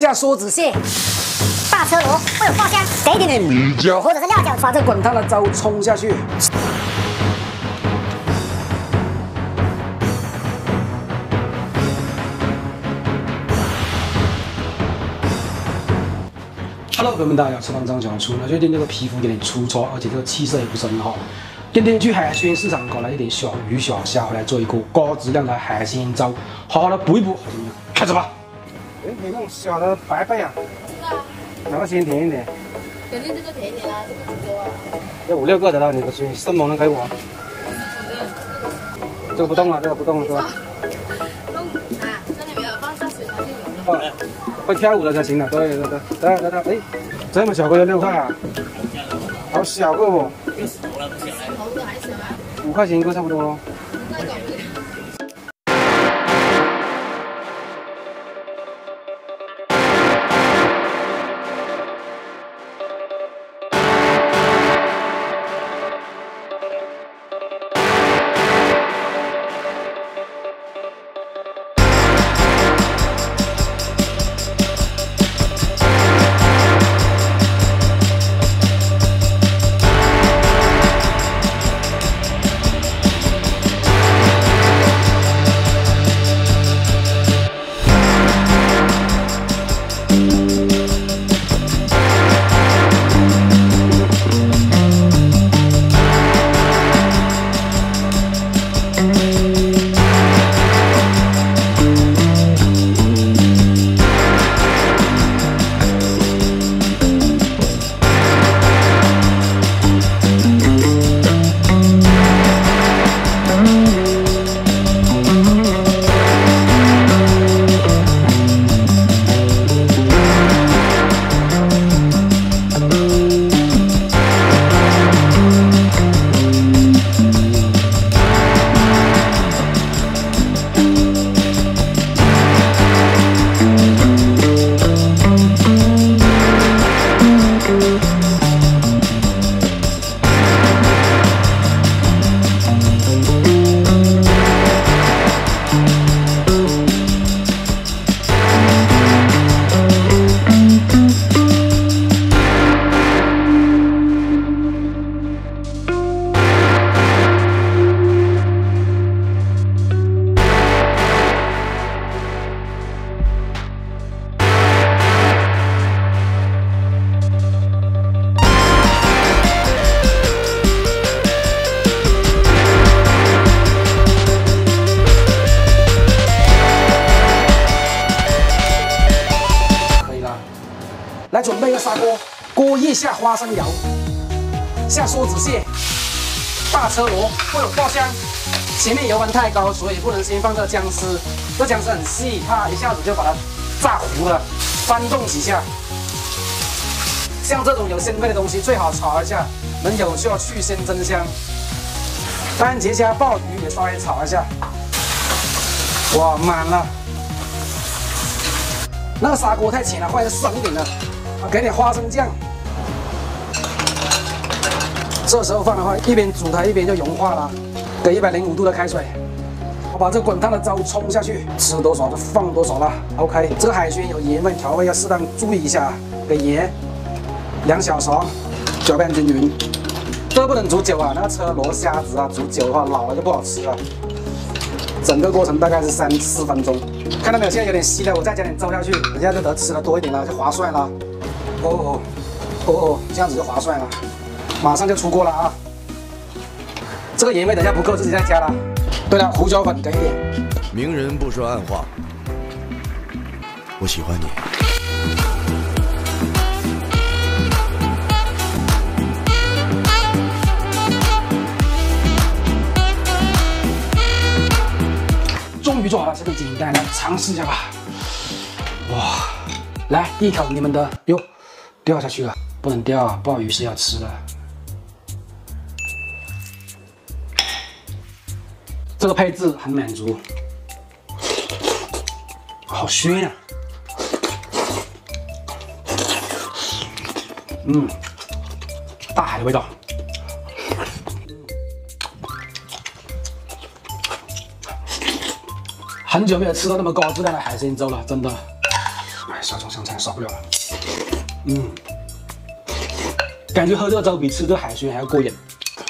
下梭子蟹，大车螺会有爆香，给一点点米椒或者是料酒，把这滚烫的粥冲下去。 Hello， 朋友们，大家好，吃饭张小厨。那最近这个皮肤有点粗糙，而且这个气色也不是很好。今天去海鲜市场搞了一点小鱼小虾回来做一锅高质量的海鲜粥，好好的补一补。开始吧。哎，你那种小的白贝啊？哪个先甜一点？ 肯定这个甜一点啦，这个煮多啊。 要5、6个的了，你生猛的给我。这个不动了，这个不动了是吧？ 动啊，这里没有放下水它就有了。 会跳舞的才行的，对，哎，这么小个要6块啊？好小个哦。 头的还小啊 5块钱一个差不多咯。 那个。 来准备一个砂锅，锅液下花生油，下梭子蟹、大车螺会有爆香。前面油温太高，所以不能先放这姜丝，这姜丝很细，怕一下子就把它炸糊了。翻动几下，像这种有鲜味的东西最好炒一下，能有效去鲜增香。番茄加鲍鱼也稍微炒一下。哇，满了。那个砂锅太浅了，换一个深一点的。 给点花生酱，这时候放的话，一边煮它一边就融化了。给105度的开水，我把这滚烫的粥冲下去，吃多少就放多少了。OK， 这个海鲜有盐味，调味要适当注意一下。给盐2小勺，搅拌均匀。这个不能煮久啊，那个车螺虾子啊，煮久的话老了就不好吃了。整个过程大概是3、4分钟。看到没有？现在有点稀了，我再加点粥下去，人家就得吃的多一点了，就划算了。 哦，这样子就划算了，马上就出锅了啊！这个盐味等下不够自己再加了。对了，胡椒粉给一点。 明人不说暗话，我喜欢你。 终于做好了，这个简单的尝试一下吧。哇，来第一口你们的哟。 掉下去了，不能掉啊！鲍鱼是要吃的。这个配置很满足，好鲜啊！大海的味道。很久没有吃到那么高质量的海鲜粥了，真的。 小葱香菜少不了了。感觉喝这个粥比吃这个海鲜还要过瘾。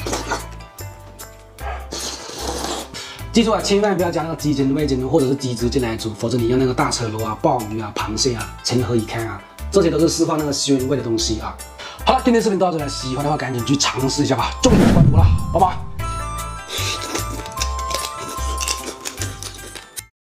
记住啊，千万不要加那个鸡精、味精或者是鸡汁进来煮，否则你用那个大车螺啊、鲍鱼啊、螃蟹啊、情何以堪啊？这些都是释放那个鲜味的东西啊。好了，今天视频到这里，喜欢的话赶紧去尝试一下吧，重点关注了，拜拜。